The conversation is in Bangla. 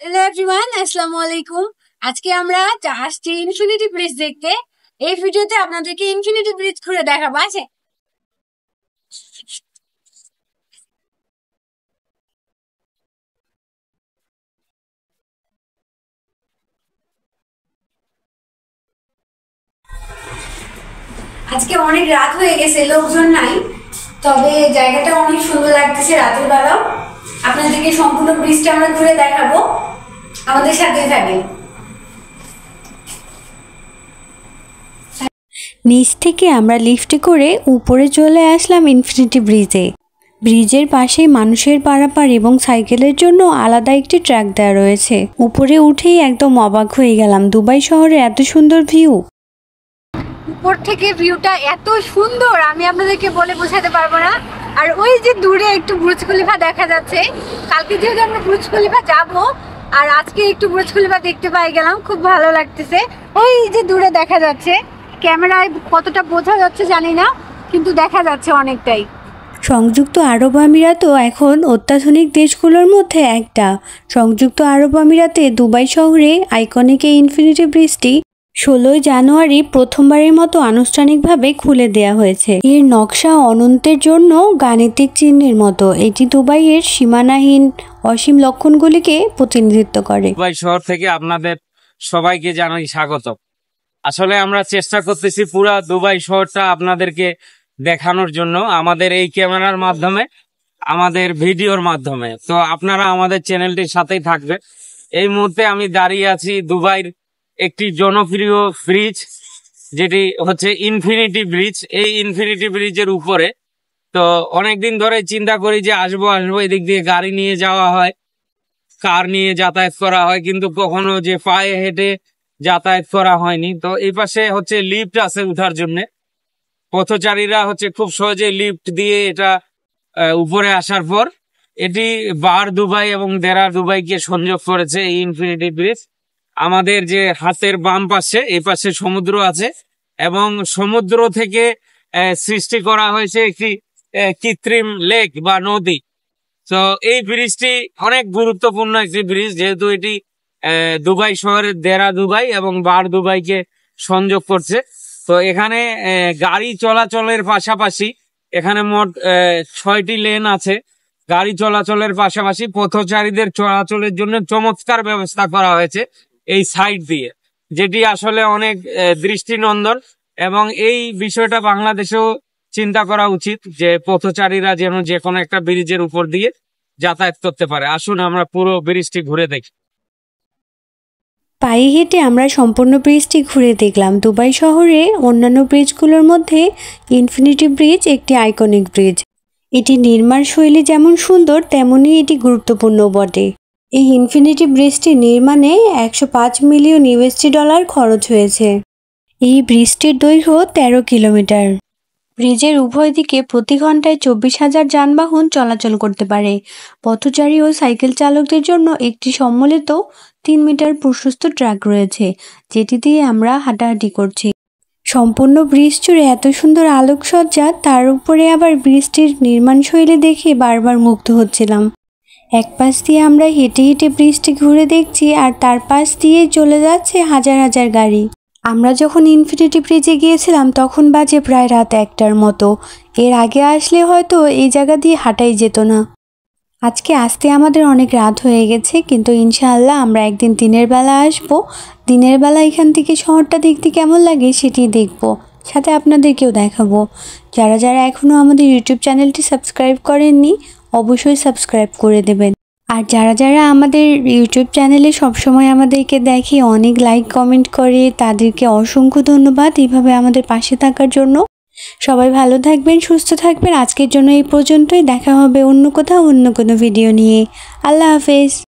হ্যালো এভরিওয়ান, আসসালামু আলাইকুম। আজকে আমরা আসছি ইনফিনিটি ব্রিজ দেখতে। এই ভিডিওতে আপনাদেরকে ইনফিনিটি ব্রিজ ঘুরে দেখাবো। আছে আজকে অনেক রাত হয়ে গেছে, লোকজন নাই, তবে জায়গাটা অনেক সুন্দর লাগতেছে রাতের বেলাও। আপনাদেরকে সম্পূর্ণ ব্রিজটা আমরা ঘুরে দেখাবো, আমাদের সাথেই থাকেন। নিচ থেকে আমরা লিফটে করে উপরে চলে আসলাম ইনফিনিটি ব্রিজে। ব্রিজের পাশে মানুষের পারাপার এবং সাইকেলের জন্য আলাদা একটি ট্র্যাক দেওয়া রয়েছে। উপরে উঠেই একদম অবাক হয়ে গেলাম, দুবাই শহরে এত সুন্দর ভিউ। উপর থেকে ভিউটা এত সুন্দর আমি আপনাদেরকে বলে বোঝাতে পারবো না। আর ওই যে দূরে একটু বুর্জ খলিফা দেখা যাচ্ছে। কালকে যেহেতু আমরা বুর্জ খলিফা যাবো, আর আজকে একটু বুর্জ খলিফা দেখতে পাই গেলাম, খুব ভালো লাগতেছে। ওই যে দূরে দেখা যাচ্ছে, ক্যামেরায় কতটা বোঝা যাচ্ছে জানি না, কিন্তু দেখা যাচ্ছে অনেকটাই। সংযুক্ত আরব আমিরাতও এখন অত্যাধুনিক দেশগুলোর মধ্যে একটা। সংযুক্ত আরব আমিরাতে দুবাই শহরে আইকনিক এই ইনফিনিটি ব্রিজটি 16 জানুয়ারি প্রথমবারের মতো আনুষ্ঠানিকভাবে খুলে দেয়া হয়েছে। এর নকশা অনন্তের জন্য গাণিতিক চিহ্নের মতো। এটি দুবাইয়ের সীমানাহীন অসীম লক্ষণগুলিকে প্রতিনিধিত্ব করে। দুবাই শহর থেকে আপনাদের সবাইকে জানাই স্বাগত। আসলে আমরা চেষ্টা করতেছি পুরা দুবাই শহরটা আপনাদেরকে দেখানোর জন্য, আমাদের এই ক্যামেরার মাধ্যমে, আমাদের ভিডিওর মাধ্যমে। তো আপনারা আমাদের চ্যানেলটির সাথেই থাকবেন। এই মুহূর্তে আমি দাঁড়িয়ে আছি দুবাইয়ের একটি জনপ্রিয় ব্রিজ, যেটি হচ্ছে ইনফিনিটি ব্রিজ। এই ইনফিনিটি ব্রিজের উপরে তো অনেকদিন ধরে চিন্তা করি যে আসবো এদিক দিয়ে গাড়ি নিয়ে যাওয়া হয়, কার নিয়ে যাতায়াত করা হয়, কিন্তু কখনো যে পায়ে হেঁটে যাতায়াত করা হয়নি। তো এই পাশে হচ্ছে লিফট আছে উঠার জন্য, পথচারীরা হচ্ছে খুব সহজে লিফট দিয়ে এটা উপরে আসার পর এটি বার দুবাই এবং দেরা দুবাইকে সংযোগ করেছে এই ইনফিনিটি ব্রিজ। আমাদের যে হাতের বাম পাশে এই পাশে সমুদ্র আছে, এবং সমুদ্র থেকে সৃষ্টি করা হয়েছে একটি কৃত্রিম লেক বা নদী। তো এই ব্রিজটি অনেক গুরুত্বপূর্ণ একটি ব্রিজ, যেহেতু এটি দুবাই শহরের দেরা দুবাই এবং বার দুবাইকে সংযোগ করছে। তো এখানে গাড়ি চলাচলের পাশাপাশি এখানে মোট 6টি লেন আছে। গাড়ি চলাচলের পাশাপাশি পথচারীদের চলাচলের জন্য চমৎকার ব্যবস্থা করা হয়েছে এই সাইড দিয়ে, যেটি আসলে অনেক দৃষ্টিনন্দন। এবং এই বিষয়টা বাংলাদেশেও চিন্তা করা উচিত যে পথচারীরা যেন যে কোনো একটা ব্রিজের উপর দিয়ে যাতায়াত করতে পারে। আসুন আমরা পুরো ব্রিজটি ঘুরে দেখি। পায়ে হেঁটে আমরা সম্পূর্ণ ব্রিজটি ঘুরে দেখলাম। দুবাই শহরে অন্যান্য ব্রিজগুলোর মধ্যে ইনফিনিটি ব্রিজ একটি আইকনিক ব্রিজ। এটি নির্মাণ শৈলী যেমন সুন্দর, তেমনই এটি গুরুত্বপূর্ণ বটে। এই ইনফিনিটি ব্রিজটি নির্মাণে $105 মিলিয়ন খরচ হয়েছে। এই ব্রিজটির দৈর্ঘ্য 13 কিলোমিটার। ব্রিজের উভয় দিকে প্রতি ঘন্টায় 24,000 যানবাহন চলাচল করতে পারে। পথচারী ও সাইকেল চালকদের জন্য একটি সম্মিলিত 3 মিটার প্রশস্ত ট্র্যাক রয়েছে, যেটি দিয়ে আমরা হাঁটাহাঁটি করছি। সম্পূর্ণ ব্রিজ জুড়ে এত সুন্দর আলোকসজ্জা, তার উপরে আবার ব্রিজটির নির্মাণশৈলী দেখে বারবার মুগ্ধ হচ্ছিলাম। এক পাশ দিয়ে আমরা হেঁটে হেঁটে ব্রিজটি ঘুরে দেখছি, আর তার পাশ দিয়ে চলে যাচ্ছে হাজার হাজার গাড়ি। আমরা যখন ইনফিনিটি ব্রিজে গিয়েছিলাম তখন বাজে প্রায় রাত 1টার মতো। এর আগে আসলে হয়তো এই জায়গা দিয়ে হাঁটাই যেত না। আজকে আসতে আমাদের অনেক রাত হয়ে গেছে, কিন্তু ইনশাআল্লাহ আমরা একদিন দিনের বেলা আসবো। দিনের বেলা এখান থেকে শহরটা দেখতে কেমন লাগে সেটি দেখবো, সাথে আপনাদেরকেও দেখাবো। যারা যারা এখনও আমাদের ইউটিউব চ্যানেলটি সাবস্ক্রাইব করেননি, অবশ্যই সাবস্ক্রাইব করে দেবেন। আর যারা যারা আমাদের ইউটিউব চ্যানেলে সবসময় আমাদেরকে দেখে, অনেক লাইক কমেন্ট করে, তাদেরকে অসংখ্য ধন্যবাদ এইভাবে আমাদের পাশে থাকার জন্য। সবাই ভালো থাকবেন, সুস্থ থাকবেন। আজকের জন্য এই পর্যন্তই। দেখা হবে অন্য কোথাও অন্য কোনো ভিডিও নিয়ে। আল্লাহ হাফেজ।